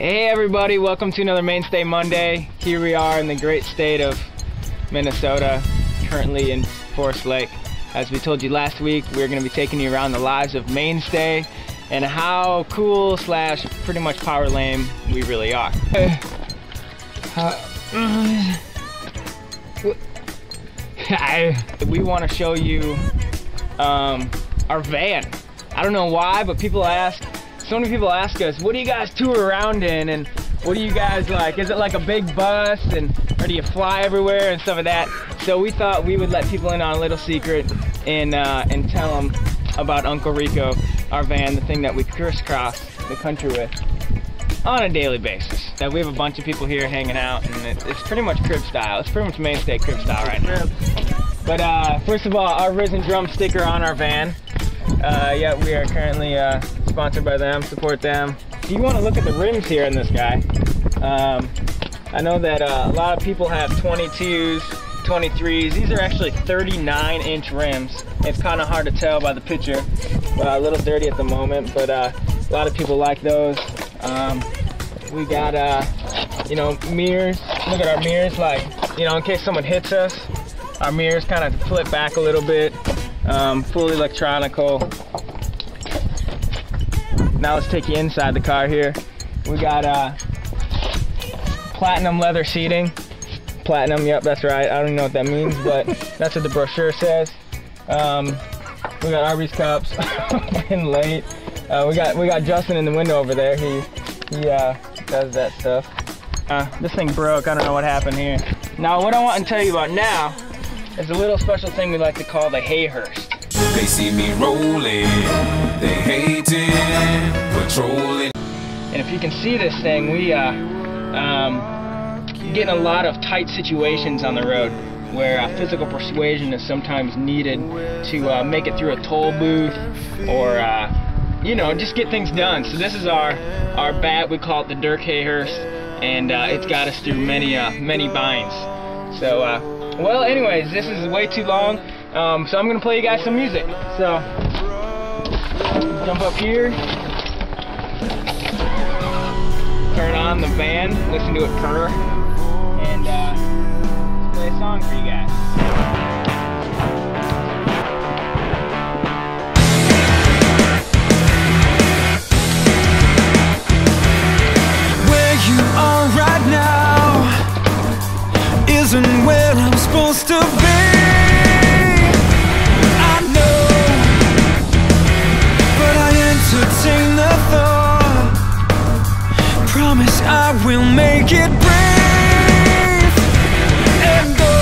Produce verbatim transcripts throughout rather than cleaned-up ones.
Hey everybody, welcome to another Mainstay Monday. Here we are in the great state of Minnesota, currently in Forest Lake. As we told you last week, we're going to be taking you around the lives of Mainstay and how cool slash pretty much power lame we really are. We want to show you um, our van. I don't know why, but people ask, so many people ask us, what do you guys tour around in, and what do you guys like? Is it like a big bus, and or do you fly everywhere and stuff like that? So we thought we would let people in on a little secret and uh, and tell them about Uncle Rico, our van, the thing that we crisscross the country with on a daily basis. Now we have a bunch of people here hanging out, and it, it's pretty much crib style. It's pretty much Mainstay crib style right now. But uh, first of all, our Risen Drum sticker on our van. Uh, yeah, we are currently uh, sponsored by them, support them. If you want to look at the rims here in this guy, um, I know that uh, a lot of people have twenty-twos, twenty-threes. These are actually thirty-nine inch rims. It's kind of hard to tell by the picture, but uh, a little dirty at the moment, but uh, a lot of people like those. Um, we got, uh, you know, mirrors. Look at our mirrors, like, you know, in case someone hits us, our mirrors kind of flip back a little bit. Um, fully electronical. Now let's take you inside the car here. We got uh, platinum leather seating. Platinum, yep, that's right. I don't even know what that means, but that's what the brochure says. Um, we got Arby's cups. Getting late. Uh, we got we got Justin in the window over there. He he uh, does that stuff. Uh, this thing broke. I don't know what happened here. Now what I want to tell you about now is a little special thing we like to call the hayhurst. They see me rolling, they hating, patrolling. And if you can see this thing, we uh, um, get in a lot of tight situations on the road where uh, physical persuasion is sometimes needed to uh, make it through a toll booth or uh, you know, just get things done. So this is our our bat. We call it the Dirk Hayhurst, and uh, it's got us through many uh, many binds. So. Uh, Well, anyways, this is way too long, um, so I'm going to play you guys some music. So, jump up here, turn on the van, listen to it purr, and uh, play a song for you guys. Where you are right now isn't where I'm supposed to be. I know, but I entertain the thought. Promise I will make it brave and go.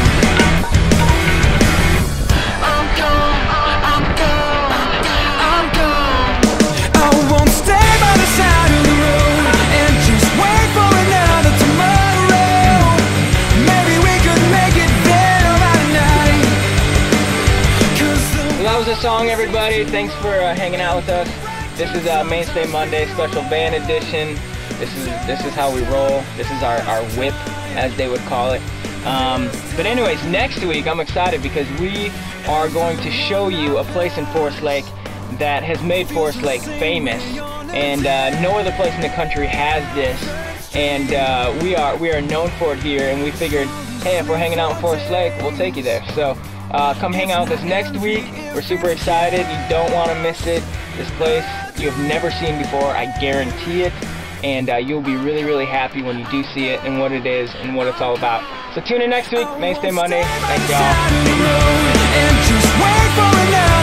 I'm gone, I'm gone, I'm gone. I won't stay by the side of the road and just wait for another tomorrow. Maybe we could make it there by night. So that was the song, everybody. Thanks for uh, hanging out with us. This is uh, Mainstay Monday special van edition. This is this is how we roll. This is our, our whip, as they would call it. Um, but anyways, next week I'm excited because we are going to show you a place in Forest Lake that has made Forest Lake famous, and uh, no other place in the country has this. And uh, we are we are known for it here, and we figured, hey, if we're hanging out in Forest Lake, we'll take you there. So uh, come hang out with us next week. We're super excited. You don't want to miss it. This place you have never seen before, I guarantee it. And uh, you'll be really, really happy when you do see it and what it is and what it's all about. So tune in next week, Mainstay Monday. Thank y'all.